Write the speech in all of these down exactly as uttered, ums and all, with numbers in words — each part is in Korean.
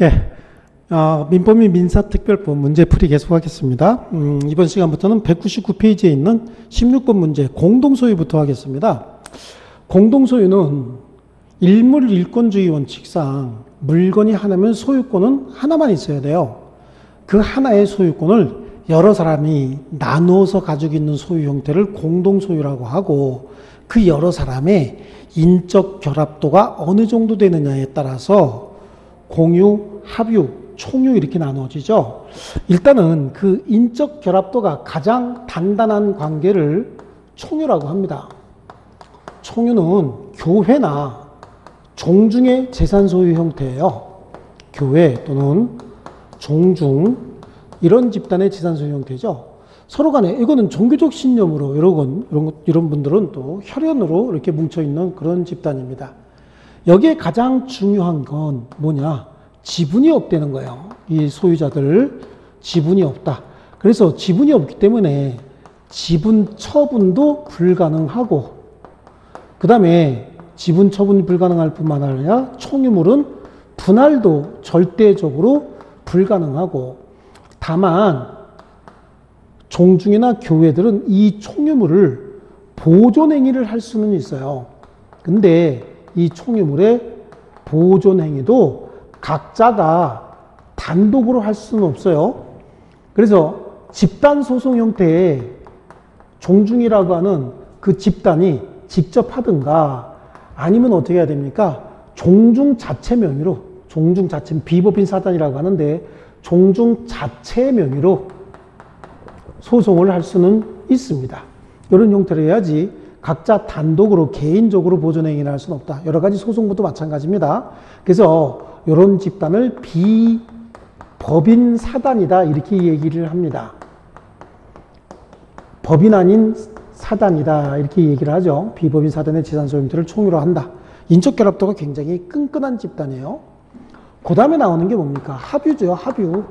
예, 어, 민법및 민사특별법 문제풀이 계속하겠습니다. 음, 이번 시간부터는 백구십구 페이지에 있는 십육 번 문제 공동소유부터 하겠습니다. 공동소유는 일물 일권주의 원칙상 물건이 하나면 소유권은 하나만 있어야 돼요. 그 하나의 소유권을 여러 사람이 나누어서 가지고 있는 소유 형태를 공동소유라고 하고, 그 여러 사람의 인적 결합도가 어느 정도 되느냐에 따라서 공유, 합유, 총유 이렇게 나누어지죠. 일단은 그 인적 결합도가 가장 단단한 관계를 총유라고 합니다. 총유는 교회나 종중의 재산 소유 형태예요. 교회 또는 종중, 이런 집단의 재산 소유 형태죠. 서로 간에 이거는 종교적 신념으로 이런, 이런, 이런 분들은 또 혈연으로 이렇게 뭉쳐있는 그런 집단입니다. 여기에 가장 중요한 건 뭐냐? 지분이 없다는 거예요. 이 소유자들 지분이 없다. 그래서 지분이 없기 때문에 지분 처분도 불가능하고, 그 다음에 지분 처분이 불가능할 뿐만 아니라 총유물은 분할도 절대적으로 불가능하고, 다만 종중이나 교회들은 이 총유물을 보존행위를 할 수는 있어요. 근데 이 총유물의 보존행위도 각자가 단독으로 할 수는 없어요. 그래서 집단 소송 형태의 종중이라고 하는 그 집단이 직접 하든가, 아니면 어떻게 해야 됩니까? 종중 자체 명의로, 종중 자체, 비법인 사단이라고 하는데 종중 자체 명의로 소송을 할 수는 있습니다. 이런 형태로 해야지 각자 단독으로 개인적으로 보존행위를 할 수는 없다. 여러 가지 소송부도 마찬가지입니다. 그래서 이런 집단을 비법인 사단이다 이렇게 얘기를 합니다. 법인 아닌 사단이다 이렇게 얘기를 하죠. 비법인 사단의 재산 소유 형태를 총유로 한다. 인적 결합도가 굉장히 끈끈한 집단이에요. 그 다음에 나오는 게 뭡니까? 합유죠. 합유.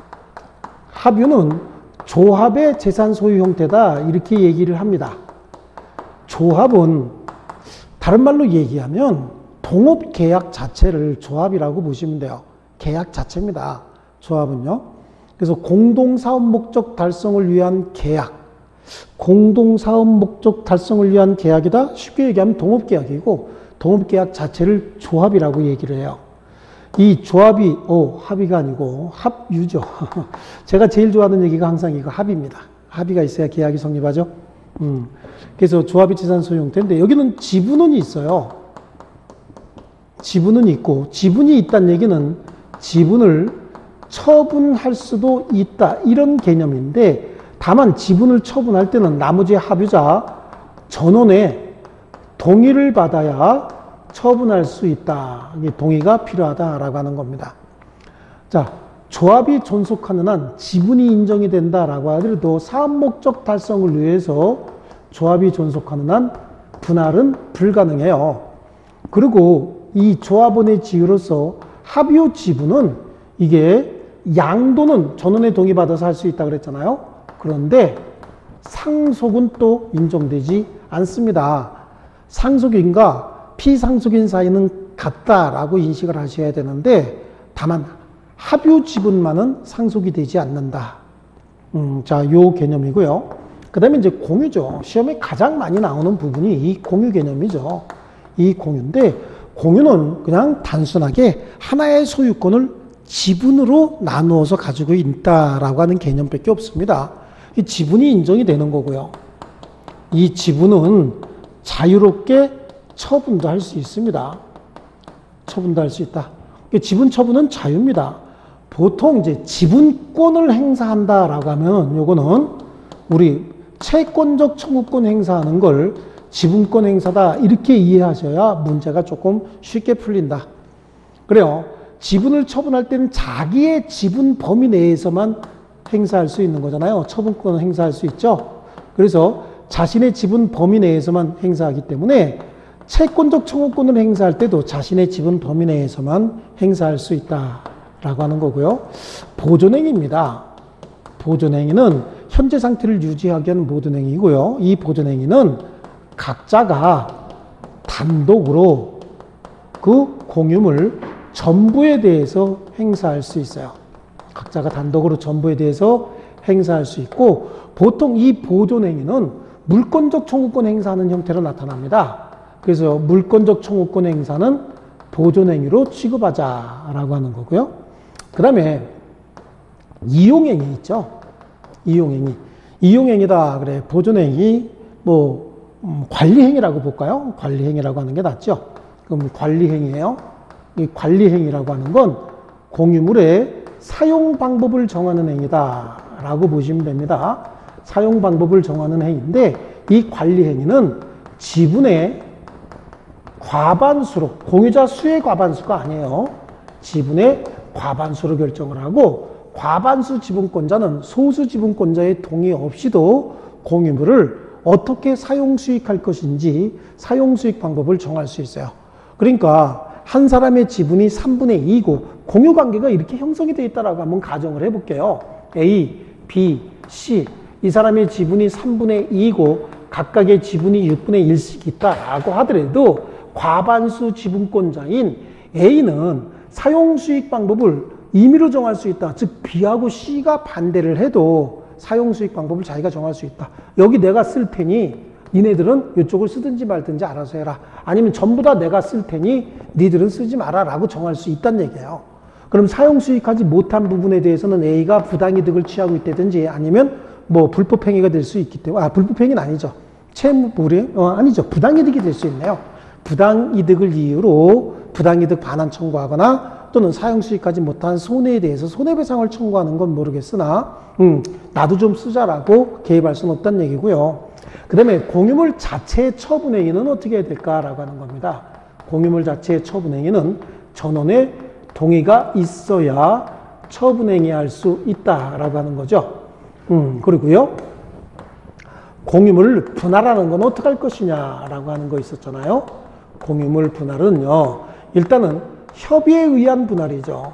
합유는 조합의 재산 소유 형태다 이렇게 얘기를 합니다. 조합은 다른 말로 얘기하면 동업 계약 자체를 조합이라고 보시면 돼요. 계약 자체입니다. 조합은요. 그래서 공동사업 목적 달성을 위한 계약, 공동사업 목적 달성을 위한 계약이다. 쉽게 얘기하면 동업계약이고, 동업계약 자체를 조합이라고 얘기를 해요. 이 조합이 어, 합의가 아니고 합유죠. 제가 제일 좋아하는 얘기가 항상 이거 합의입니다. 합의가 있어야 계약이 성립하죠. 음. 그래서 조합이 재산 소유 형태인데, 여기는 지분은 있어요. 지분은 있고, 지분이 있다는 얘기는 지분을 처분할 수도 있다 이런 개념인데, 다만 지분을 처분할 때는 나머지 합유자 전원의 동의를 받아야 처분할 수 있다. 이게 동의가 필요하다라고 하는 겁니다. 자, 조합이 존속하는 한 지분이 인정이 된다라고 하더라도 사업 목적 달성을 위해서 조합이 존속하는 한 분할은 불가능해요. 그리고 이 조합원의 지위로서 합유 지분은 이게 양도는 전원의 동의 받아서 할 수 있다 그랬잖아요. 그런데 상속은 또 인정되지 않습니다. 상속인과 피상속인 사이는 같다라고 인식을 하셔야 되는데, 다만 합유 지분만은 상속이 되지 않는다. 음, 자, 요 개념이고요. 그 다음에 이제 공유죠. 시험에 가장 많이 나오는 부분이 이 공유 개념이죠. 이 공유인데, 공유는 그냥 단순하게 하나의 소유권을 지분으로 나누어서 가지고 있다라고 하는 개념밖에 없습니다. 이 지분이 인정이 되는 거고요. 이 지분은 자유롭게 처분도 할 수 있습니다. 처분도 할 수 있다. 지분 처분은 자유입니다. 보통 이제 지분권을 행사한다라고 하면 요거는 우리 채권적 청구권 행사하는 걸 지분권 행사다 이렇게 이해하셔야 문제가 조금 쉽게 풀린다. 그래요. 지분을 처분할 때는 자기의 지분 범위 내에서만 행사할 수 있는 거잖아요. 처분권을 행사할 수 있죠. 그래서 자신의 지분 범위 내에서만 행사하기 때문에 채권적 청구권을 행사할 때도 자신의 지분 범위 내에서만 행사할 수 있다라고 하는 거고요. 보존행위입니다. 보존행위는 현재 상태를 유지하기 위한 보존행위이고요. 이 보존행위는 각자가 단독으로 그 공유물 전부에 대해서 행사할 수 있어요. 각자가 단독으로 전부에 대해서 행사할 수 있고, 보통 이 보존행위는 물권적 청구권 행사하는 형태로 나타납니다. 그래서 물권적 청구권 행사는 보존행위로 취급하자라고 하는 거고요. 그 다음에 이용행위 있죠. 이용행위. 이용행위다. 그래. 보존행위, 뭐, 음, 관리행위라고 볼까요? 관리행위라고 하는 게 낫죠. 그럼 관리행위예요. 이 관리행위라고 하는 건 공유물의 사용 방법을 정하는 행위다. 라고 보시면 됩니다. 사용 방법을 정하는 행위인데, 이 관리행위는 지분의 과반수로, 공유자 수의 과반수가 아니에요. 지분의 과반수로 결정을 하고, 과반수 지분권자는 소수 지분권자의 동의 없이도 공유물을 어떻게 사용 수익할 것인지 사용 수익 방법을 정할 수 있어요. 그러니까 한 사람의 지분이 삼분의 이이고 공유 관계가 이렇게 형성이 되어 있다라고 한번 가정을 해볼게요. A, B, C 이 사람의 지분이 삼분의 이이고 각각의 지분이 육분의 일씩 있다라고 하더라도 과반수 지분권자인 A는 사용 수익 방법을 임의로 정할 수 있다. 즉 B하고 C가 반대를 해도 사용 수익 방법을 자기가 정할 수 있다. 여기 내가 쓸 테니 니네들은 이쪽을 쓰든지 말든지 알아서 해라. 아니면 전부 다 내가 쓸 테니 니들은 쓰지 마라 라고 정할 수 있다는 얘기예요. 그럼 사용 수익하지 못한 부분에 대해서는 A가 부당이득을 취하고 있다든지 아니면 뭐 불법행위가 될 수 있기 때문에 아 불법행위는 아니죠. 채무불이익 어, 아니죠. 부당이득이 될 수 있네요. 부당이득을 이유로 부당이득 반환 청구하거나 또는 사용 수익하지 못한 손해에 대해서 손해배상을 청구하는 건 모르겠으나 음, 나도 좀 쓰자라고 개입할 수는 없다는 얘기고요. 그 다음에 공유물 자체의 처분행위는 어떻게 해야 될까라고 하는 겁니다. 공유물 자체의 처분행위는 전원의 동의가 있어야 처분행위할 수 있다라고 하는 거죠. 음, 그리고요. 공유물을 분할하는 건 어떻게 할 것이냐라고 하는 거 있었잖아요. 공유물 분할은요. 일단은 협의에 의한 분할이죠.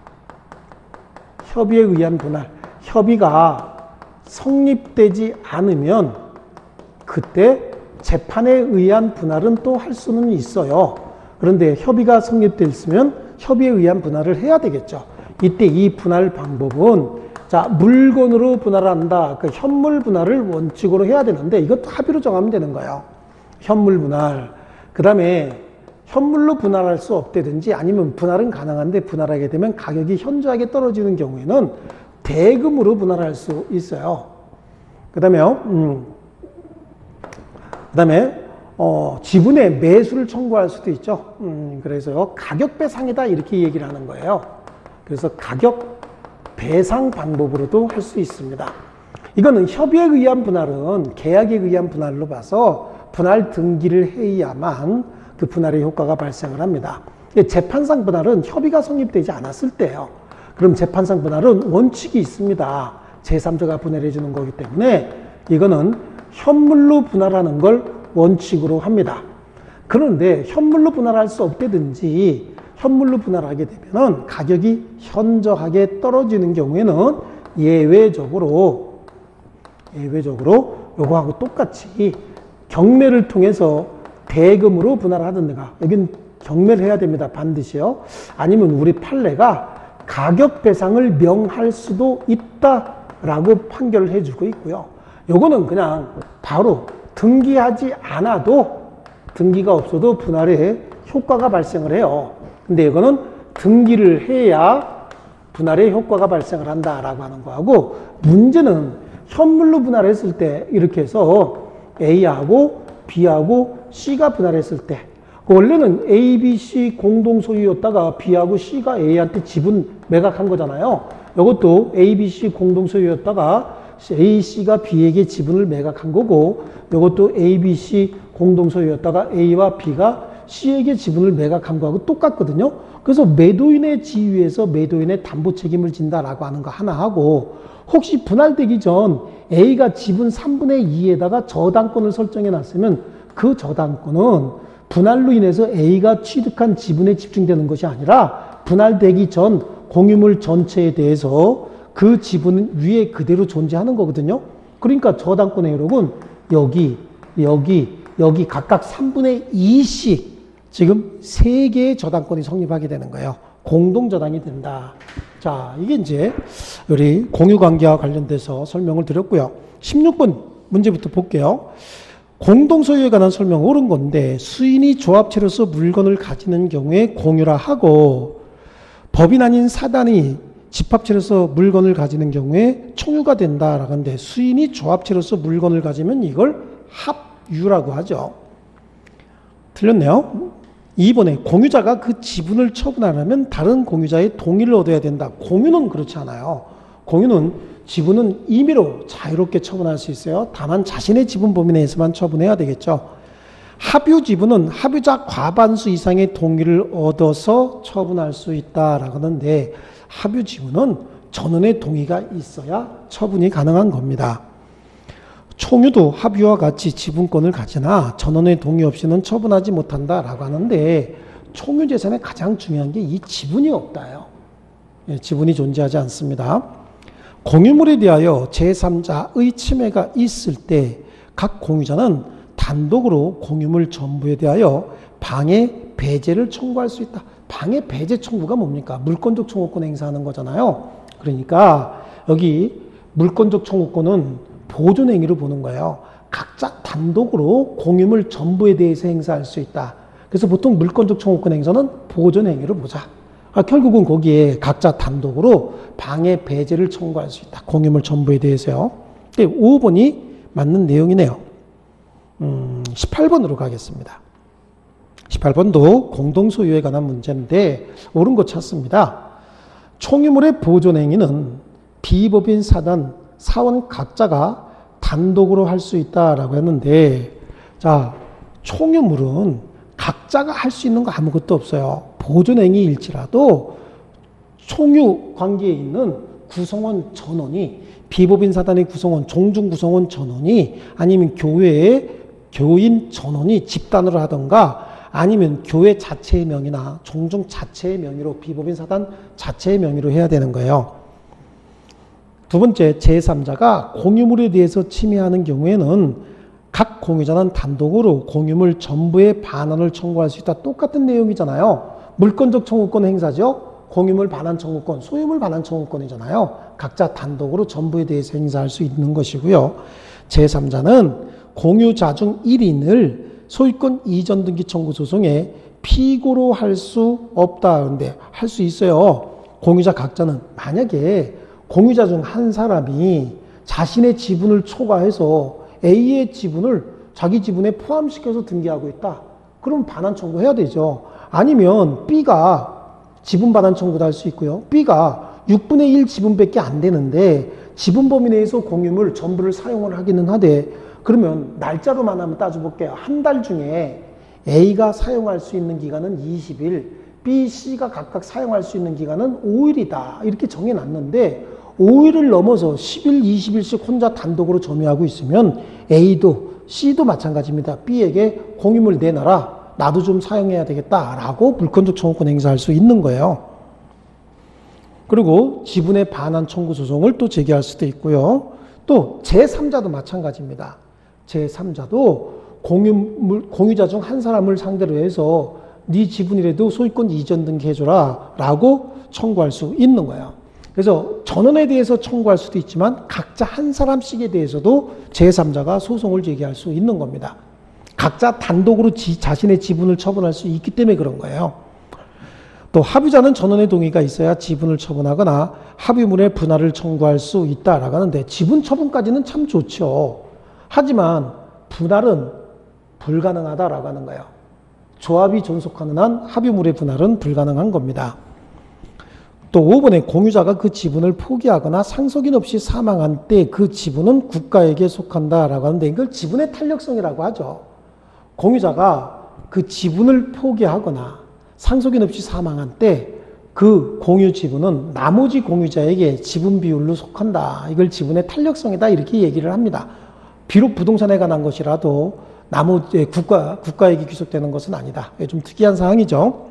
협의에 의한 분할. 협의가 성립되지 않으면 그때 재판에 의한 분할은 또 할 수는 있어요. 그런데 협의가 성립됐으면 협의에 의한 분할을 해야 되겠죠. 이때 이 분할 방법은 자 물건으로 분할한다. 그 현물 분할을 원칙으로 해야 되는데 이것도 합의로 정하면 되는 거예요. 현물 분할. 그 다음에 현물로 분할할 수 없다든지 아니면 분할은 가능한데 분할하게 되면 가격이 현저하게 떨어지는 경우에는 대금으로 분할할 수 있어요. 그 다음에요, 음, 그 다음에, 어, 지분의 매수를 청구할 수도 있죠. 음, 그래서 가격 배상이다 이렇게 얘기를 하는 거예요. 그래서 가격 배상 방법으로도 할 수 있습니다. 이거는 협의에 의한 분할은 계약에 의한 분할로 봐서 분할 등기를 해야만 그 분할의 효과가 발생을 합니다. 재판상 분할은 협의가 성립되지 않았을 때예요. 그럼 재판상 분할은 원칙이 있습니다. 제삼자가 분할해 주는 거기 때문에 이거는 현물로 분할하는 걸 원칙으로 합니다. 그런데 현물로 분할할 수 없다든지 현물로 분할하게 되면 가격이 현저하게 떨어지는 경우에는 예외적으로 예외적으로 요거하고 똑같이 경매를 통해서 대금으로 분할하든가 여긴 경매를 해야 됩니다. 반드시요. 아니면 우리 판례가 가격 배상을 명할 수도 있다라고 판결을 해주고 있고요. 요거는 그냥 바로 등기하지 않아도 등기가 없어도 분할에 효과가 발생을 해요. 근데 이거는 등기를 해야 분할의 효과가 발생을 한다라고 하는 거하고 문제는 현물로 분할했을 때 이렇게 해서 A하고 B하고 C가 분할했을 때 원래는 A, B, C 공동 소유였다가 B하고 C가 A한테 지분 매각한 거잖아요. 이것도 A, B, C 공동 소유였다가 A, C가 B에게 지분을 매각한 거고 이것도 A, B, C 공동 소유였다가 A와 B가 C에게 지분을 매각한 거하고 똑같거든요. 그래서 매도인의 지위에서 매도인의 담보 책임을 진다라고 하는 거 하나 하고 혹시 분할되기 전 A가 지분 삼분의 이에다가 저당권을 설정해 놨으면 그 저당권은 분할로 인해서 A가 취득한 지분에 집중되는 것이 아니라 분할되기 전 공유물 전체에 대해서 그 지분은 위에 그대로 존재하는 거거든요. 그러니까 저당권의 효력은 여기, 여기, 여기 각각 삼분의 이씩 지금 세 개의 저당권이 성립하게 되는 거예요. 공동저당이 된다. 자, 이게 이제 우리 공유관계와 관련돼서 설명을 드렸고요. 십육 번 문제부터 볼게요. 공동소유에 관한 설명 옳은 건데 수인이 조합체로서 물건을 가지는 경우에 공유라 하고 법인 아닌 사단이 집합체로서 물건을 가지는 경우에 총유가 된다라고 하는데 수인이 조합체로서 물건을 가지면 이걸 합유라고 하죠. 틀렸네요. 이 번에 공유자가 그 지분을 처분하려면 다른 공유자의 동의를 얻어야 된다. 공유는 그렇지 않아요. 공유는 지분은 임의로 자유롭게 처분할 수 있어요. 다만 자신의 지분 범위 내에서만 처분해야 되겠죠. 합유 지분은 합유자 과반수 이상의 동의를 얻어서 처분할 수 있다라고 하는데 합유 지분은 전원의 동의가 있어야 처분이 가능한 겁니다. 총유도 합유와 같이 지분권을 가지나 전원의 동의 없이는 처분하지 못한다라고 하는데 총유 재산의 가장 중요한 게 이 지분이 없다요. 예, 지분이 존재하지 않습니다. 공유물에 대하여 제삼자의 침해가 있을 때 각 공유자는 단독으로 공유물 전부에 대하여 방해 배제를 청구할 수 있다. 방해 배제 청구가 뭡니까? 물권적 청구권 행사하는 거잖아요. 그러니까 여기 물권적 청구권은 보존행위로 보는 거예요. 각자 단독으로 공유물 전부에 대해서 행사할 수 있다. 그래서 보통 물권적 청구권 행사는 보존행위로 보자. 아, 결국은 거기에 각자 단독으로 방해 배제를 청구할 수 있다. 공유물 전부에 대해서요. 오 번이 맞는 내용이네요. 음, 십팔 번으로 가겠습니다. 십팔 번도 공동소유에 관한 문제인데 옳은 거 찾습니다. 총유물의 보존행위는 비법인 사단, 사원 각자가 단독으로 할 수 있다라고 했는데 자, 총유물은 각자가 할 수 있는 거 아무것도 없어요. 보존행위일지라도 총유 관계에 있는 구성원 전원이 비법인 사단의 구성원, 종중 구성원 전원이 아니면 교회의 교인 전원이 집단으로 하던가 아니면 교회 자체의 명의나 종중 자체의 명의로 비법인 사단 자체의 명의로 해야 되는 거예요. 두 번째, 제삼자가 공유물에 대해서 침해하는 경우에는 각 공유자는 단독으로 공유물 전부의 반환을 청구할 수 있다. 똑같은 내용이잖아요. 물권적 청구권 행사죠. 공유물 반환 청구권, 소유물 반환 청구권이잖아요. 각자 단독으로 전부에 대해서 행사할 수 있는 것이고요. 제삼자는 공유자 중 일 인을 소유권 이전 등기 청구 소송에 피고로 할 수 없다. 그런데 할 수 있어요. 공유자 각자는 만약에 공유자 중 한 사람이 자신의 지분을 초과해서 A의 지분을 자기 지분에 포함시켜서 등기하고 있다. 그럼 반환 청구해야 되죠. 아니면 B가 지분 반환 청구도 할 수 있고요. B가 육분의 일 지분밖에 안 되는데 지분 범위 내에서 공유물 전부를 사용을 하기는 하되 그러면 날짜로만 한번 따져볼게요. 한 달 중에 A가 사용할 수 있는 기간은 이십 일, B, C가 각각 사용할 수 있는 기간은 오 일이다. 이렇게 정해놨는데 오 일을 넘어서 십 일, 이십 일씩 혼자 단독으로 점유하고 있으면 A도 C도 마찬가지입니다. B에게 공유물 내놔라. 나도 좀 사용해야 되겠다라고 물권적 청구권 행사할 수 있는 거예요. 그리고 지분의 반환 청구 소송을 또 제기할 수도 있고요. 또 제삼자도 마찬가지입니다. 제삼자도 공유물, 공유자 중 한 사람을 상대로 해서 네 지분이라도 소유권 이전 등기해줘라 라고 청구할 수 있는 거예요. 그래서 전원에 대해서 청구할 수도 있지만 각자 한 사람씩에 대해서도 제삼자가 소송을 제기할 수 있는 겁니다. 각자 단독으로 지, 자신의 지분을 처분할 수 있기 때문에 그런 거예요. 또 합유자는 전원의 동의가 있어야 지분을 처분하거나 합유물의 분할을 청구할 수 있다라고 하는데 지분 처분까지는 참 좋죠. 하지만 분할은 불가능하다라고 하는 거예요. 조합이 존속하는 한 합유물의 분할은 불가능한 겁니다. 또 오 번에 공유자가 그 지분을 포기하거나 상속인 없이 사망한 때 그 지분은 국가에게 속한다라고 하는데 이걸 지분의 탄력성이라고 하죠. 공유자가 그 지분을 포기하거나 상속인 없이 사망한 때 그 공유 지분은 나머지 공유자에게 지분 비율로 속한다. 이걸 지분의 탄력성이다. 이렇게 얘기를 합니다. 비록 부동산에 관한 것이라도 나머지 국가, 국가에게 귀속되는 것은 아니다. 좀 특이한 사항이죠.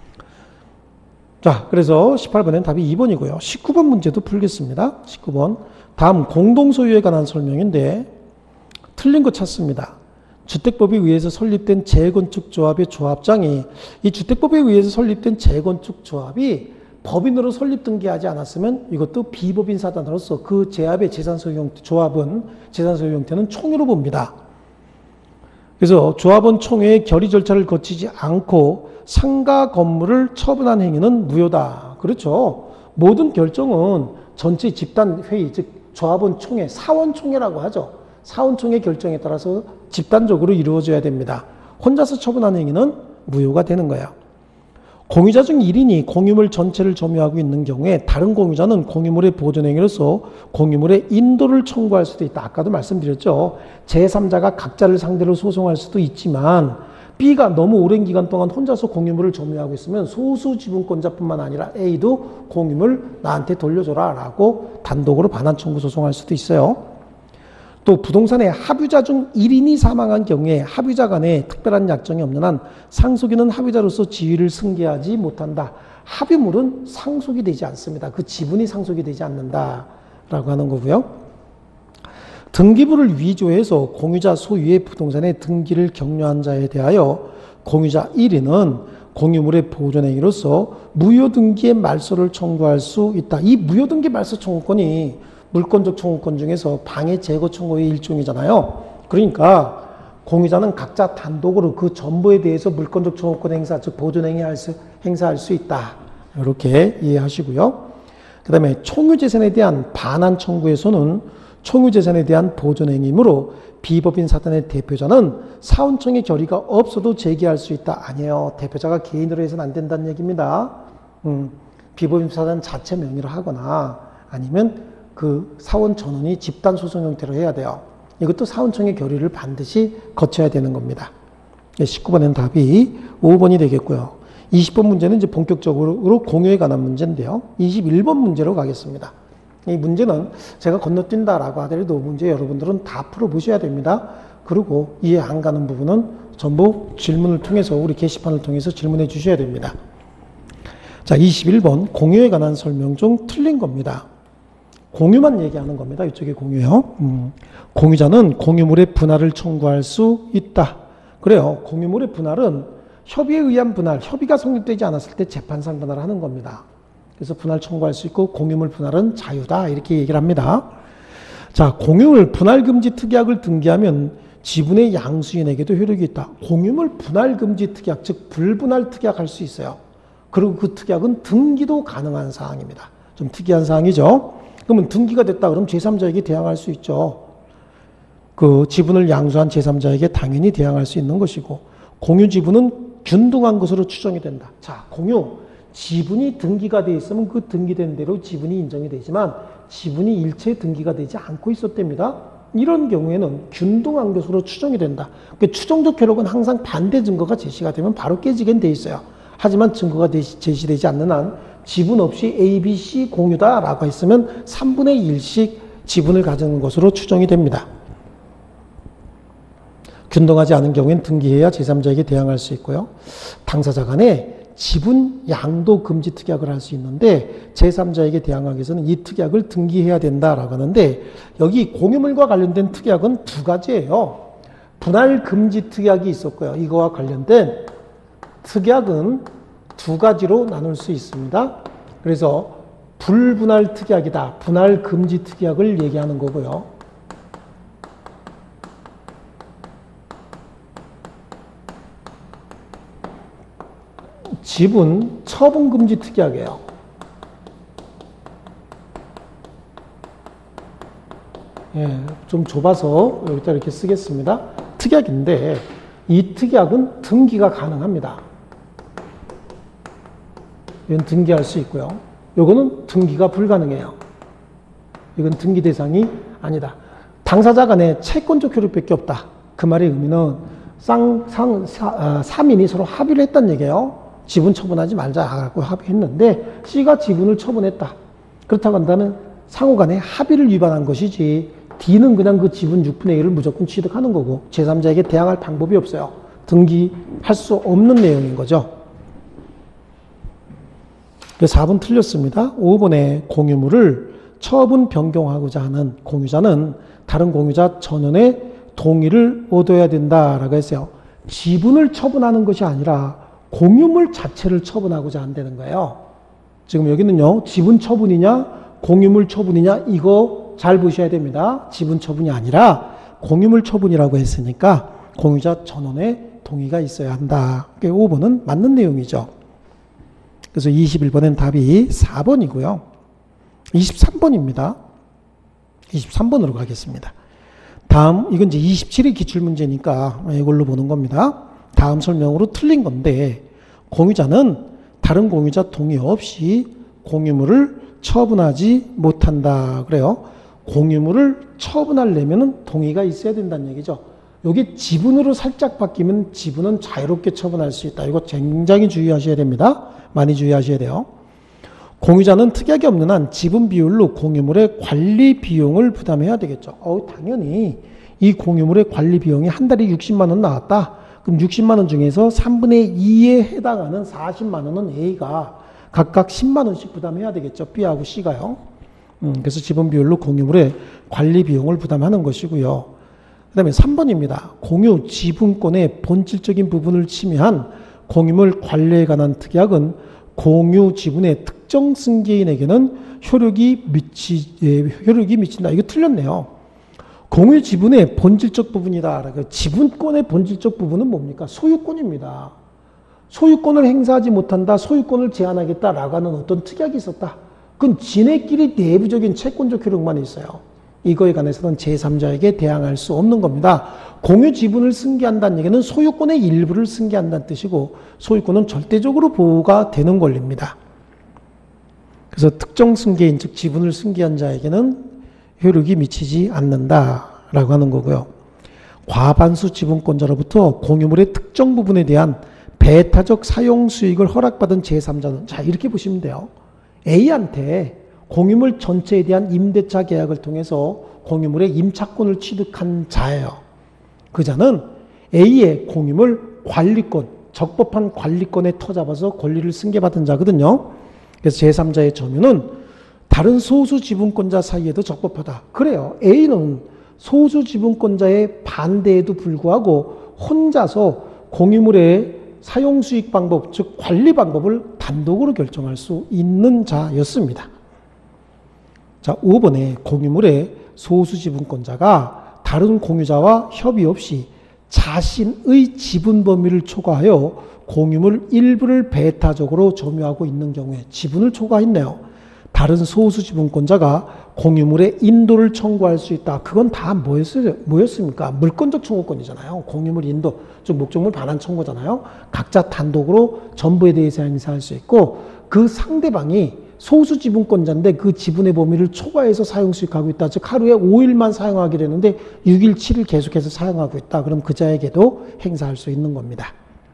자, 그래서 십팔 번엔 답이 이 번이고요. 십구 번 문제도 풀겠습니다. 십구 번. 다음 공동소유에 관한 설명인데 틀린 거 찾습니다. 주택법에 의해서 설립된 재건축 조합의 조합장이 이 주택법에 의해서 설립된 재건축 조합이 법인으로 설립 등기하지 않았으면 이것도 비법인 사단으로서 그 제합의 재산 소유 형태, 조합은 재산 소유 형태는 총회로 봅니다. 그래서 조합원 총회의 결의 절차를 거치지 않고 상가 건물을 처분한 행위는 무효다. 그렇죠. 모든 결정은 전체 집단 회의, 즉 조합원 총회, 사원 총회라고 하죠. 사원총회 결정에 따라서 집단적으로 이루어져야 됩니다. 혼자서 처분한 행위는 무효가 되는 거예요. 공유자 중 일 인이 공유물 전체를 점유하고 있는 경우에 다른 공유자는 공유물의 보존 행위로서 공유물의 인도를 청구할 수도 있다. 아까도 말씀드렸죠. 제삼자가 각자를 상대로 소송할 수도 있지만 B가 너무 오랜 기간 동안 혼자서 공유물을 점유하고 있으면 소수 지분권자뿐만 아니라 A도 공유물 나한테 돌려줘라 라고 단독으로 반환 청구 소송할 수도 있어요. 또 부동산의 합유자 중 일 인이 사망한 경우에 합유자 간에 특별한 약정이 없는 한 상속인은 합유자로서 지위를 승계하지 못한다. 합유물은 상속이 되지 않습니다. 그 지분이 상속이 되지 않는다라고 하는 거고요. 등기부를 위조해서 공유자 소유의 부동산의 등기를 격려한 자에 대하여 공유자 일 인은 공유물의 보존행위로서 무효등기의 말소를 청구할 수 있다. 이 무효등기 말소 청구권이 물권적 청구권 중에서 방해 제거 청구의 일종이잖아요. 그러니까 공유자는 각자 단독으로 그 전부에 대해서 물권적 청구권 행사, 즉 보존행위 수, 행사할 수 있다. 이렇게 이해하시고요. 그 다음에 총유재산에 대한 반환 청구에서는 총유재산에 대한 보존행위이므로 비법인 사단의 대표자는 사원청의 결의가 없어도 제기할 수 있다. 아니에요. 대표자가 개인으로 해서는 안 된다는 얘기입니다. 음, 비법인 사단 자체 명의로 하거나 아니면 그 사원 전원이 집단 소송 형태로 해야 돼요. 이것도 사원청의 결의를 반드시 거쳐야 되는 겁니다. 십구 번엔 답이 오 번이 되겠고요. 이십 번 문제는 이제 본격적으로 공유에 관한 문제인데요. 이십일 번 문제로 가겠습니다. 이 문제는 제가 건너뛴다라고 하더라도 문제 여러분들은 다 풀어보셔야 됩니다. 그리고 이해 안 가는 부분은 전부 질문을 통해서 우리 게시판을 통해서 질문해 주셔야 됩니다. 자, 이십일 번 공유에 관한 설명 중 틀린 겁니다. 공유만 얘기하는 겁니다. 이쪽에 공유요. 음, 공유자는 공유물의 분할을 청구할 수 있다. 그래요. 공유물의 분할은 협의에 의한 분할, 협의가 성립되지 않았을 때 재판상 분할을 하는 겁니다. 그래서 분할 청구할 수 있고 공유물 분할은 자유다. 이렇게 얘기를 합니다. 자, 공유물 분할금지 특약을 등기하면 지분의 양수인에게도 효력이 있다. 공유물 분할금지 특약, 즉 불분할 특약할 수 있어요. 그리고 그 특약은 등기도 가능한 사항입니다. 좀 특이한 사항이죠. 그러면 등기가 됐다 그러면 제삼자에게 대항할 수 있죠. 그 지분을 양수한 제삼자에게 당연히 대항할 수 있는 것이고 공유 지분은 균등한 것으로 추정이 된다. 자, 공유 지분이 등기가 돼 있으면 그 등기된 대로 지분이 인정이 되지만 지분이 일체 등기가 되지 않고 있었답니다. 이런 경우에는 균등한 것으로 추정이 된다. 그 추정적 효력은 항상 반대 증거가 제시가 되면 바로 깨지게 돼 있어요. 하지만 증거가 제시되지 않는 한 지분 없이 A, B, C 공유다라고 했으면 삼분의 일씩 지분을 가지는 것으로 추정이 됩니다. 균등하지 않은 경우에는 등기해야 제삼자에게 대항할 수 있고요. 당사자 간에 지분 양도 금지 특약을 할 수 있는데 제삼자에게 대항하기 위해서는 이 특약을 등기해야 된다라고 하는데 여기 공유물과 관련된 특약은 두 가지예요. 분할 금지 특약이 있었고요. 이거와 관련된 특약은 두 가지로 나눌 수 있습니다. 그래서 불분할 특약이다. 분할 금지 특약을 얘기하는 거고요. 지분 처분 금지 특약이에요. 예, 좀 좁아서 여기다 이렇게 쓰겠습니다. 특약인데 이 특약은 등기가 가능합니다. 이건 등기할 수 있고요. 요거는 등기가 불가능해요. 이건 등기 대상이 아니다. 당사자 간에 채권적 효력밖에 없다. 그 말의 의미는 쌍, 상, 사, 아, 삼 인이 서로 합의를 했다는 얘기예요. 지분 처분하지 말자고 합의했는데 C가 지분을 처분했다. 그렇다고 한다면 상호 간에 합의를 위반한 것이지 D는 그냥 그 지분 육분의 일을 무조건 취득하는 거고 제삼자에게 대항할 방법이 없어요. 등기할 수 없는 내용인 거죠. 사 번 틀렸습니다. 오 번에 공유물을 처분 변경하고자 하는 공유자는 다른 공유자 전원의 동의를 얻어야 된다라고 했어요. 지분을 처분하는 것이 아니라 공유물 자체를 처분하고자 한다는 거예요. 지금 여기는요, 지분 처분이냐, 공유물 처분이냐, 이거 잘 보셔야 됩니다. 지분 처분이 아니라 공유물 처분이라고 했으니까 공유자 전원의 동의가 있어야 한다. 오 번은 맞는 내용이죠. 그래서 이십일 번엔 답이 사 번이고요. 이십삼 번입니다. 이십삼 번으로 가겠습니다. 다음, 이건 이제 이십칠 회 기출문제니까 이걸로 보는 겁니다. 다음 설명으로 틀린 건데, 공유자는 다른 공유자 동의 없이 공유물을 처분하지 못한다. 그래요. 공유물을 처분하려면 동의가 있어야 된다는 얘기죠. 여기 지분으로 살짝 바뀌면 지분은 자유롭게 처분할 수 있다. 이거 굉장히 주의하셔야 됩니다. 많이 주의하셔야 돼요. 공유자는 특약이 없는 한 지분 비율로 공유물의 관리 비용을 부담해야 되겠죠. 어, 당연히 이 공유물의 관리 비용이 한 달에 육십만 원 나왔다. 그럼 육십만 원 중에서 삼분의 이에 해당하는 사십만 원은 A가 각각 십만 원씩 부담해야 되겠죠. B하고 C가요. 음, 그래서 지분 비율로 공유물의 관리 비용을 부담하는 것이고요. 그 다음에 삼 번입니다. 공유 지분권의 본질적인 부분을 침해한 공유물 관리에 관한 특약은 공유 지분의 특정 승계인에게는 효력이 미치, 예, 효력이 미친다. 이거 틀렸네요. 공유 지분의 본질적 부분이다. 지분권의 본질적 부분은 뭡니까? 소유권입니다. 소유권을 행사하지 못한다, 소유권을 제한하겠다라고 하는 어떤 특약이 있었다. 그건 지네끼리 내부적인 채권적 효력만 있어요. 이거에 관해서는 제삼자에게 대항할 수 없는 겁니다. 공유 지분을 승계한다는 얘기는 소유권의 일부를 승계한다는 뜻이고, 소유권은 절대적으로 보호가 되는 권리입니다. 그래서 특정 승계인, 즉 지분을 승계한 자에게는 효력이 미치지 않는다라고 하는 거고요. 과반수 지분권자로부터 공유물의 특정 부분에 대한 배타적 사용 수익을 허락받은 제삼자는, 자, 이렇게 보시면 돼요. A한테 공유물 전체에 대한 임대차 계약을 통해서 공유물의 임차권을 취득한 자예요. 그 자는 A의 공유물 관리권, 적법한 관리권에 터잡아서 권리를 승계받은 자거든요. 그래서 제삼자의 점유는 다른 소수 지분권자 사이에도 적법하다. 그래요. A는 소수 지분권자의 반대에도 불구하고 혼자서 공유물의 사용 수익 방법, 즉 관리 방법을 단독으로 결정할 수 있는 자였습니다. 자, 오 번에 공유물의 소수 지분권자가 다른 공유자와 협의 없이 자신의 지분 범위를 초과하여 공유물 일부를 배타적으로 점유하고 있는 경우에, 지분을 초과했네요. 다른 소수 지분권자가 공유물의 인도를 청구할 수 있다. 그건 다 뭐였어요? 뭐였습니까? 물권적 청구권이잖아요. 공유물 인도, 즉 목적물 반환 청구잖아요. 각자 단독으로 전부에 대해서 행사할 수 있고, 그 상대방이 소수 지분권자인데 그 지분의 범위를 초과해서 사용 수익하고 있다. 즉 하루에 오 일만 사용하기로 했는데 육 일, 칠 일 계속해서 사용하고 있다. 그럼 그 자에게도 행사할 수 있는 겁니다.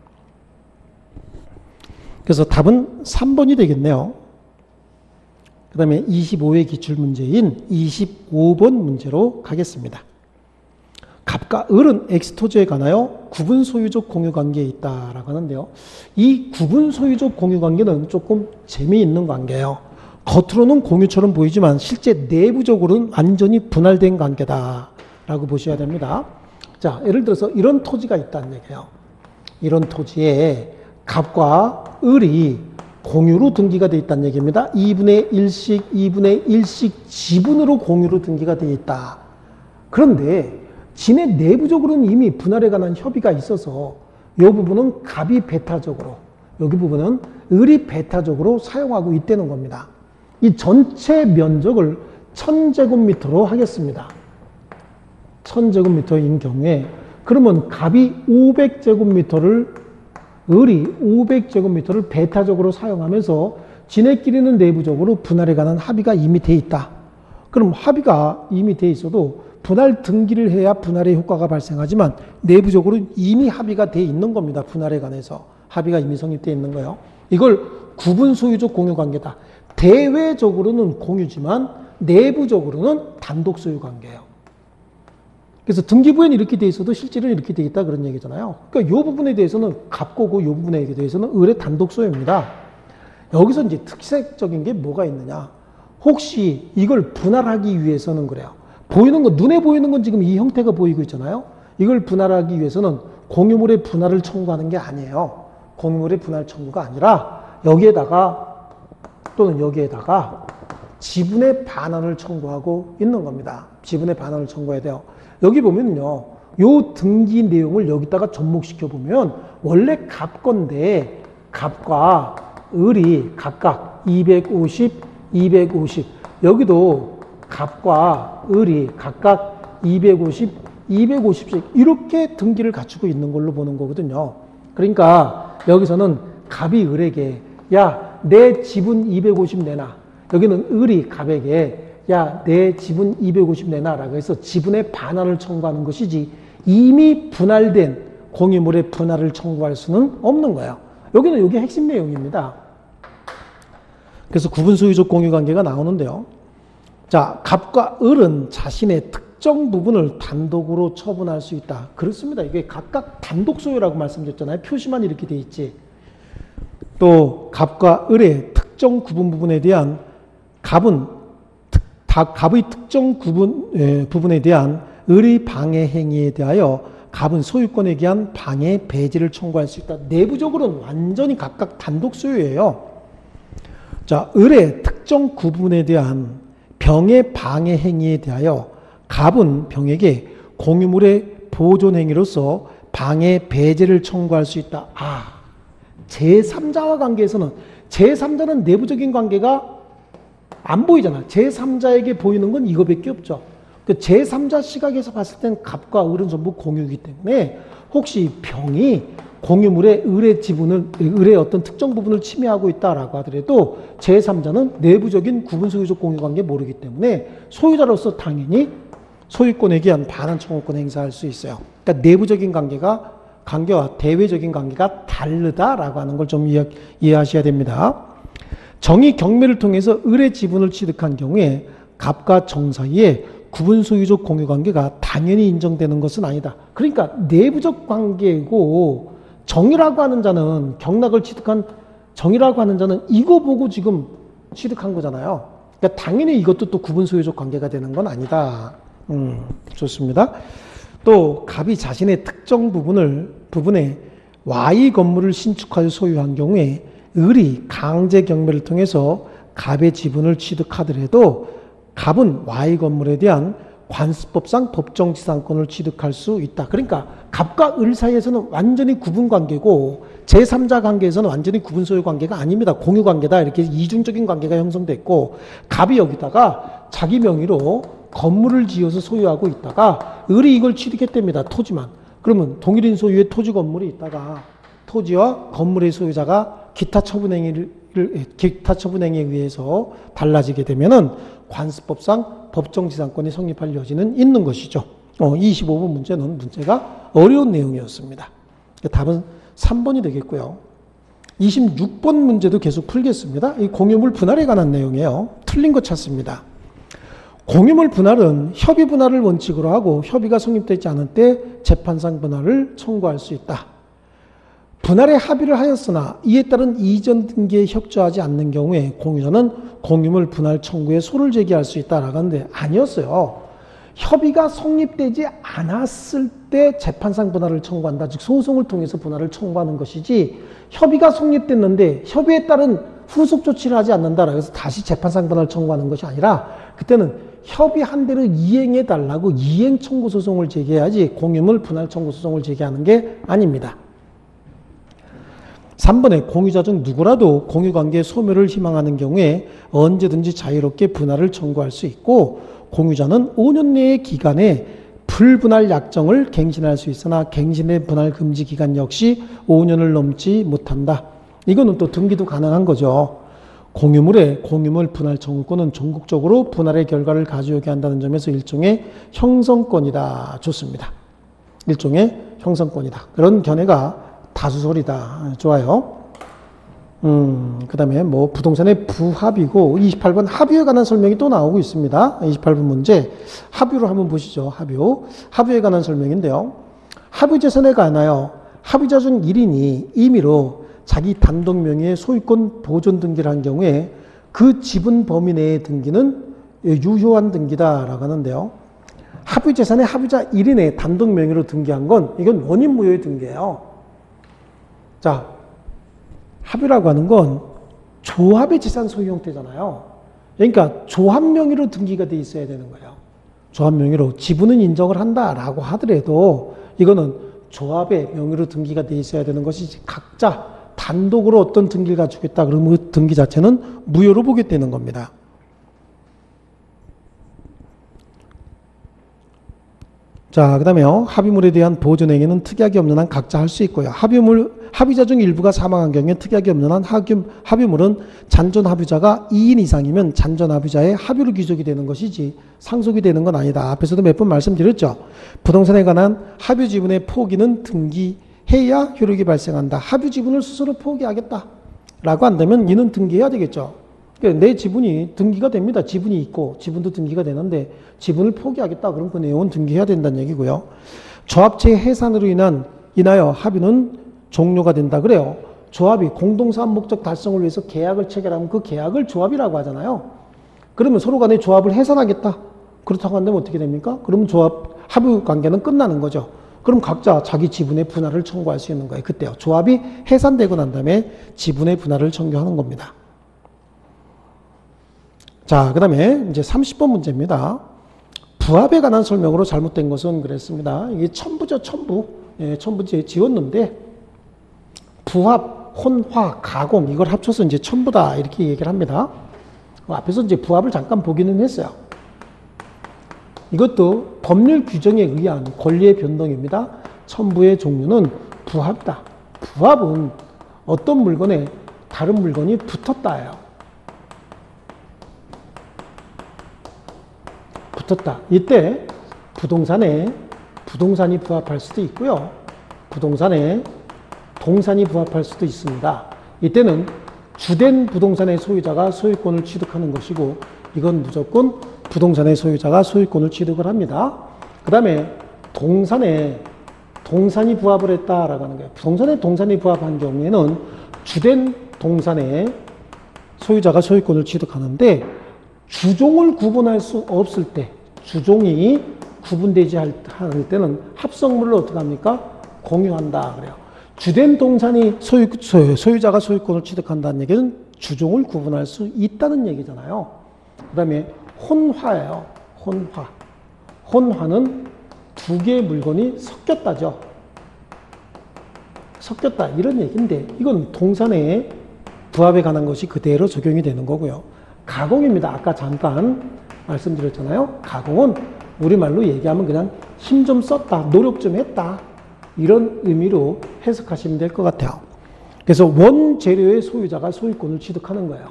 그래서 답은 삼 번이 되겠네요. 그 다음에 이십오 회 기출문제인 이십오 번 문제로 가겠습니다. 갑과 을은 엑스토즈에 관하여 구분 소유적 공유관계에 있다라고 하는데요. 이 구분 소유적 공유관계는 조금 재미있는 관계예요. 겉으로는 공유처럼 보이지만 실제 내부적으로는 완전히 분할된 관계다라고 보셔야 됩니다. 자, 예를 들어서 이런 토지가 있다는 얘기예요. 이런 토지에 갑과 을이 공유로 등기가 되어 있다는 얘기입니다. 이분의 일씩, 이분의 일씩 지분으로 공유로 등기가 되어 있다. 그런데 지네 내부적으로는 이미 분할에 관한 협의가 있어서 이 부분은 갑이 배타적으로, 여기 부분은 을이 배타적으로 사용하고 있다는 겁니다. 이 전체 면적을 천 제곱미터로 하겠습니다. 천 제곱미터인 경우에 그러면 갑이 오백 제곱미터를, 을이 오백 제곱미터를 배타적으로 사용하면서 지네끼리는 내부적으로 분할에 관한 합의가 이미 돼 있다. 그럼 합의가 이미 돼 있어도 분할 등기를 해야 분할의 효과가 발생하지만 내부적으로 이미 합의가 돼 있는 겁니다. 분할에 관해서 합의가 이미 성립되어 있는 거예요. 이걸 구분 소유적 공유 관계다. 대외적으로는 공유지만 내부적으로는 단독 소유 관계예요. 그래서 등기부에는 이렇게 돼 있어도 실제로는 이렇게 돼 있다 그런 얘기잖아요. 그러니까 이 부분에 대해서는 갑거고 이 부분에 대해서는 을의 단독 소유입니다. 여기서 이제 특색적인 게 뭐가 있느냐. 혹시 이걸 분할하기 위해서는 그래요. 보이는 건, 눈에 보이는 건 지금 이 형태가 보이고 있잖아요. 이걸 분할하기 위해서는 공유물의 분할을 청구하는 게 아니에요. 공유물의 분할 청구가 아니라 여기에다가 또는 여기에다가 지분의 반환을 청구하고 있는 겁니다. 지분의 반환을 청구해야 돼요. 여기 보면요, 요 등기 내용을 여기다가 접목시켜 보면 원래 갑 건데 갑과 을이 각각 이백오십, 이백오십, 여기도 갑과 을이 각각 이백오십, 이백오십씩 이렇게 등기를 갖추고 있는 걸로 보는 거거든요. 그러니까 여기서는 갑이 을에게 야, 내 지분 이백오십 내놔. 여기는 을이 갑에게 야, 내 지분 이백오십 내놔라고 해서 지분의 반환을 청구하는 것이지 이미 분할된 공유물의 분할을 청구할 수는 없는 거예요. 여기는 이게 핵심 내용입니다. 그래서 구분소유적 공유관계가 나오는데요. 자, 갑과 을은 자신의 특정 부분을 단독으로 처분할 수 있다. 그렇습니다. 이게 각각 단독 소유라고 말씀드렸잖아요. 표시만 이렇게 돼 있지. 또 갑과 을의 특정 구분 부분에 대한 갑은 다 갑의 특정 구분 에, 부분에 대한 을의 방해 행위에 대하여 갑은 소유권에 대한 방해 배제를 청구할 수 있다. 내부적으로는 완전히 각각 단독 소유예요. 자, 을의 특정 구분에 대한 병의 방해 행위에 대하여 갑은 병에게 공유물의 보존 행위로서 방해 배제를 청구할 수 있다. 아, 제삼자와 관계에서는 제삼자는 내부적인 관계가 안 보이잖아. 제삼자에게 보이는 건 이거밖에 없죠. 그 제삼자 시각에서 봤을 땐 갑과 을은 전부 공유이기 때문에 혹시 병이 공유물의 을의 지분을, 을의 어떤 특정 부분을 침해하고 있다라고 하더라도 제삼자는 내부적인 구분소유적 공유관계 모르기 때문에 소유자로서 당연히 소유권에 대한 반환 청구권 행사할 수 있어요. 그러니까 내부적인 관계가 관계와 대외적인 관계가 다르다라고 하는 걸 좀 이해, 이해하셔야 됩니다. 정의 경매를 통해서 을의 지분을 취득한 경우에 갑과 정 사이에 구분소유적 공유관계가 당연히 인정되는 것은 아니다. 그러니까 내부적 관계고 정이라고 하는 자는 경락을 취득한 정이라고 하는 자는 이거 보고 지금 취득한 거잖아요. 그러니까 당연히 이것도 또 구분소유적 관계가 되는 건 아니다. 음, 좋습니다. 또 갑이 자신의 특정 부분을 부분에 Y 건물을 신축하여 소유한 경우에 을이 강제 경매를 통해서 갑의 지분을 취득하더라도 갑은 Y 건물에 대한 관습법상 법정지상권을 취득할 수 있다. 그러니까 갑과 을 사이에서는 완전히 구분관계고 제삼자 관계에서는 완전히 구분소유 관계가 아닙니다. 공유관계다. 이렇게 이중적인 관계가 형성됐고 갑이 여기다가 자기 명의로 건물을 지어서 소유하고 있다가 을이 이걸 취득했답니다. 토지만. 그러면 동일인 소유의 토지 건물이 있다가 토지와 건물의 소유자가 기타 처분행위를 기타 처분행위에 의해서 달라지게 되면은 관습법상 법정지상권이 성립할 여지는 있는 것이죠. 어, 이십오 번 문제는 문제가 어려운 내용이었습니다. 답은 삼 번이 되겠고요. 이십육 번 문제도 계속 풀겠습니다. 이 공유물 분할에 관한 내용이에요. 틀린 거 찾습니다. 공유물 분할은 협의 분할을 원칙으로 하고 협의가 성립되지 않을 때 재판상 분할을 청구할 수 있다. 분할에 합의를 하였으나 이에 따른 이전 등기에 협조하지 않는 경우에 공유자는 공유물 분할 청구에 소를 제기할 수 있다라고 하는데 아니었어요. 협의가 성립되지 않았을 때 재판상 분할을 청구한다. 즉 소송을 통해서 분할을 청구하는 것이지 협의가 성립됐는데 협의에 따른 후속 조치를 하지 않는다라고 해서 다시 재판상 분할을 청구하는 것이 아니라 그때는 협의한 대로 이행해 달라고 이행 청구 소송을 제기해야지 공유물 분할 청구 소송을 제기하는 게 아닙니다. 삼 번에 공유자 중 누구라도 공유관계 소멸을 희망하는 경우에 언제든지 자유롭게 분할을 청구할 수 있고 공유자는 오 년 내의 기간에 불분할 약정을 갱신할 수 있으나 갱신의 분할 금지 기간 역시 오 년을 넘지 못한다. 이거는 또 등기도 가능한 거죠. 공유물의 공유물 분할 청구권은 전국적으로 분할의 결과를 가져오게 한다는 점에서 일종의 형성권이다. 좋습니다. 일종의 형성권이다. 그런 견해가 다수설이다. 좋아요. 음, 그 다음에 뭐 부동산의 부합이고 이십팔 번 합유에 관한 설명이 또 나오고 있습니다. 이십팔 번 문제 합유로 한번 보시죠. 합유. 합유에 관한 설명인데요. 합유재산에 관하여 합유자 중 일 인이 임의로 자기 단독 명의의 소유권 보존 등기를 한 경우에 그 지분 범위 내의 등기는 유효한 등기다라고 하는데요. 합유재산의 합유자 일 인의 단독 명의로 등기한 건 이건 원인무효의 등기예요. 자, 합유라고 하는 건 조합의 재산 소유 형태잖아요. 그러니까 조합 명의로 등기가 돼 있어야 되는 거예요. 조합 명의로 지분은 인정을 한다라고 하더라도 이거는 조합의 명의로 등기가 돼 있어야 되는 것이지 각자 단독으로 어떤 등기를 가지겠다 그러면 그 등기 자체는 무효로 보게 되는 겁니다. 자, 그 다음에요. 합의물에 대한 보존행위는 특약이 없는 한 각자 할 수 있고요. 합의물, 합의자 중 일부가 사망한 경우에 특약이 없는 한 합의물은 잔존 합의자가 이 인 이상이면 잔존 합의자의 합의로 귀속이 되는 것이지 상속이 되는 건 아니다. 앞에서도 몇 번 말씀드렸죠. 부동산에 관한 합의 지분의 포기는 등기해야 효력이 발생한다. 합의 지분을 스스로 포기하겠다 라고 한다면 이는 등기해야 되겠죠. 내 지분이 등기가 됩니다. 지분이 있고 지분도 등기가 되는데 지분을 포기하겠다. 그럼 그 내용은 등기해야 된다는 얘기고요. 조합체의 해산으로 인한 인하여 합의는 종료가 된다. 그래요. 조합이 공동사업 목적 달성을 위해서 계약을 체결하면 그 계약을 조합이라고 하잖아요. 그러면 서로 간에 조합을 해산하겠다. 그렇다고 한다면 어떻게 됩니까? 그러면 조합 합의 관계는 끝나는 거죠. 그럼 각자 자기 지분의 분할을 청구할 수 있는 거예요. 그때요. 조합이 해산되고 난 다음에 지분의 분할을 청구하는 겁니다. 자, 그 다음에 이제 삼십 번 문제입니다. 부합에 관한 설명으로 잘못된 것은 그랬습니다. 이게 첨부죠, 첨부. 예, 첨부지 지웠는데, 부합, 혼화, 가공, 이걸 합쳐서 이제 첨부다. 이렇게 얘기를 합니다. 앞에서 이제 부합을 잠깐 보기는 했어요. 이것도 법률 규정에 의한 권리의 변동입니다. 첨부의 종류는 부합이다. 부합은 어떤 물건에 다른 물건이 붙었다예요. 붙었다. 이때 부동산에 부동산이 부합할 수도 있고요. 부동산에 동산이 부합할 수도 있습니다. 이때는 주된 부동산의 소유자가 소유권을 취득하는 것이고 이건 무조건 부동산의 소유자가 소유권을 취득을 합니다. 그 다음에 동산에 동산이 부합을 했다라고 하는 거예요. 부동산에 동산이 부합한 경우에는 주된 동산의 소유자가 소유권을 취득하는데 주종을 구분할 수 없을 때, 주종이 구분되지 할 때는 합성물을 어떻게 합니까? 공유한다. 그래요. 주된 동산이 소유, 소유, 소유자가 소유권을 취득한다는 얘기는 주종을 구분할 수 있다는 얘기잖아요. 그 다음에 혼화예요. 혼화. 혼화는 두 개의 물건이 섞였다죠. 섞였다. 이런 얘기인데, 이건 동산의 부합에 관한 것이 그대로 적용이 되는 거고요. 가공입니다. 아까 잠깐 말씀드렸잖아요. 가공은 우리말로 얘기하면 그냥 힘 좀 썼다, 노력 좀 했다 이런 의미로 해석하시면 될 것 같아요. 그래서 원재료의 소유자가 소유권을 취득하는 거예요.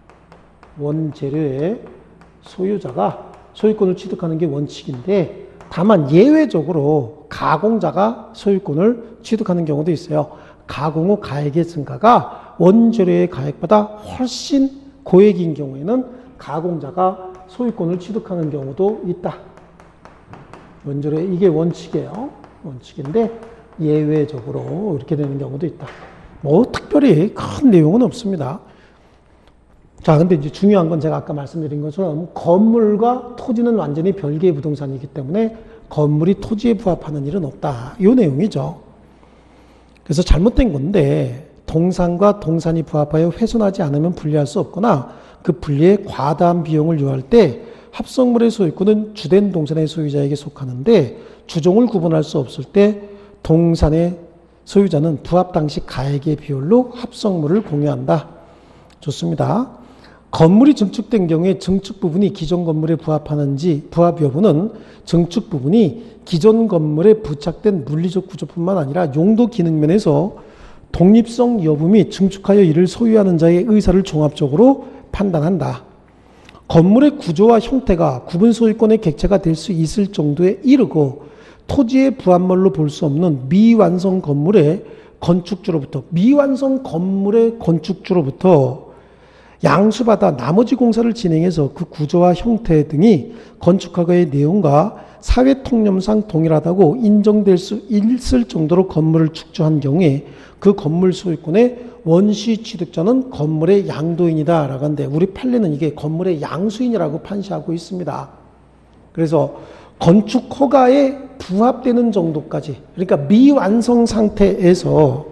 원재료의 소유자가 소유권을 취득하는 게 원칙인데 다만 예외적으로 가공자가 소유권을 취득하는 경우도 있어요. 가공 후 가액의 증가가 원재료의 가액보다 훨씬 고액인 경우에는 가공자가 소유권을 취득하는 경우도 있다. 원재료 이게 원칙이에요. 원칙인데 예외적으로 이렇게 되는 경우도 있다. 뭐 특별히 큰 내용은 없습니다. 자, 근데 이제 중요한 건 제가 아까 말씀드린 것처럼 건물과 토지는 완전히 별개의 부동산이기 때문에 건물이 토지에 부합하는 일은 없다. 이 내용이죠. 그래서 잘못된 건데 동산과 동산이 부합하여 훼손하지 않으면 분리할 수 없거나 그 분리에 과다한 비용을 요할 때 합성물의 소유권은 주된 동산의 소유자에게 속하는데 주종을 구분할 수 없을 때 동산의 소유자는 부합 당시 가액의 비율로 합성물을 공유한다. 좋습니다. 건물이 증축된 경우에 증축 부분이 기존 건물에 부합하는지 부합 여부는 증축 부분이 기존 건물에 부착된 물리적 구조뿐만 아니라 용도 기능 면에서 독립성 여부 및 증축하여 이를 소유하는 자의 의사를 종합적으로 판단한다. 건물의 구조와 형태가 구분 소유권의 객체가 될 수 있을 정도에 이르고 토지의 부합물로 볼 수 없는 미완성 건물의 건축주로부터 미완성 건물의 건축주로부터 양수받아 나머지 공사를 진행해서 그 구조와 형태 등이 건축허가의 내용과 사회 통념상 동일하다고 인정될 수 있을 정도로 건물을 축조한 경우에 그 건물 소유권의 원시 취득자는 건물의 양도인이다 라고 하는데 우리 판례는 이게 건물의 양수인이라고 판시하고 있습니다. 그래서 건축 허가에 부합되는 정도까지, 그러니까 미완성 상태에서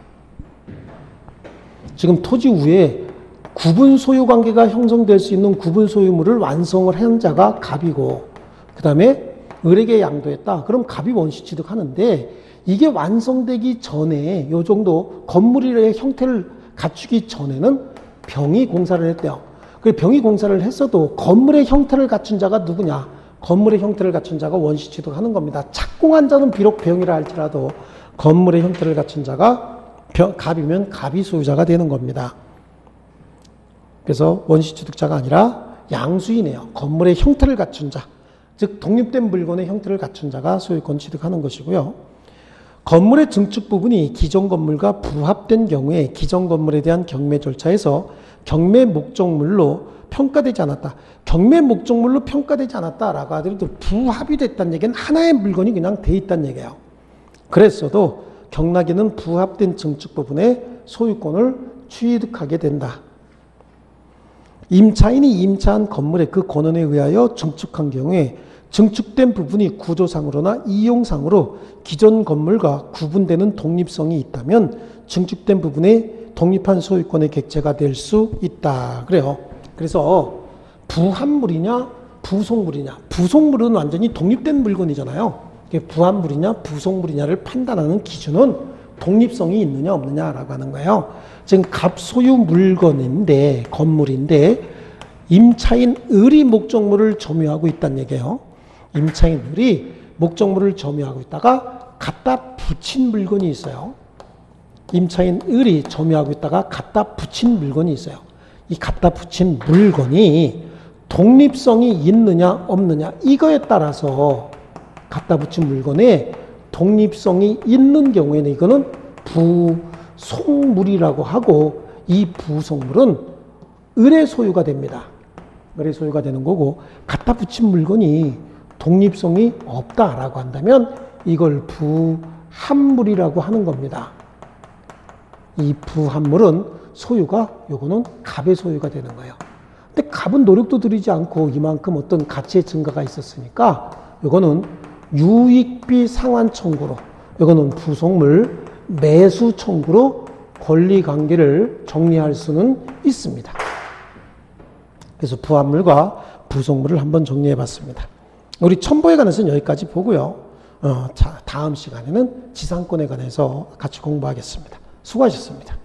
지금 토지 위에 구분 소유 관계가 형성될 수 있는 구분 소유물을 완성을 한 자가 갑이고, 그 다음에 을에게 양도했다. 그럼 갑이 원시 취득하는데, 이게 완성되기 전에 요 정도 건물의 형태를 갖추기 전에는 병이 공사를 했대요. 그 병이 공사를 했어도 건물의 형태를 갖춘 자가 누구냐? 건물의 형태를 갖춘 자가 원시 취득하는 겁니다. 착공한 자는 비록 병이라 할지라도 건물의 형태를 갖춘 자가 병, 갑이면 갑이 소유자가 되는 겁니다. 그래서 원시 취득자가 아니라 양수인이에요. 건물의 형태를 갖춘 자, 즉 독립된 물건의 형태를 갖춘 자가 소유권 취득하는 것이고요. 건물의 증축 부분이 기존 건물과 부합된 경우에 기존 건물에 대한 경매 절차에서 경매 목적물로 평가되지 않았다. 경매 목적물로 평가되지 않았다라고 하더라도 부합이 됐다는 얘기는 하나의 물건이 그냥 돼 있다는 얘기예요. 그랬어도 경락에는 부합된 증축 부분의 소유권을 취득하게 된다. 임차인이 임차한 건물의 그 권한에 의하여 증축한 경우에 증축된 부분이 구조상으로나 이용상으로 기존 건물과 구분되는 독립성이 있다면 증축된 부분의 독립한 소유권의 객체가 될 수 있다. 그래요. 그래서 부합물이냐 부속물이냐, 부속물은 완전히 독립된 물건이잖아요. 부합물이냐 부속물이냐를 판단하는 기준은 독립성이 있느냐 없느냐라고 하는 거예요. 지금 갑소유 물건인데, 건물인데 임차인 을이 목적물을 점유하고 있다는 얘기예요. 임차인 을이 목적물을 점유하고 있다가 갖다 붙인 물건이 있어요. 임차인 을이 점유하고 있다가 갖다 붙인 물건이 있어요. 이 갖다 붙인 물건이 독립성이 있느냐 없느냐, 이거에 따라서 갖다 붙인 물건에 독립성이 있는 경우에는 이거는 부속물이라고 하고, 이 부속물은 을의 소유가 됩니다. 을의 소유가 되는 거고, 갖다 붙인 물건이 독립성이 없다라고 한다면 이걸 부합물이라고 하는 겁니다. 이 부합물은 소유가, 요거는 갑의 소유가 되는 거예요. 근데 갑은 노력도 들이지 않고 이만큼 어떤 가치의 증가가 있었으니까 요거는 유익비 상환 청구로, 요거는 부속물 매수 청구로 권리관계를 정리할 수는 있습니다. 그래서 부합물과 부속물을 한번 정리해 봤습니다. 우리 첨부에 관해서는 여기까지 보고요. 어, 자, 다음 시간에는 지상권에 관해서 같이 공부하겠습니다. 수고하셨습니다.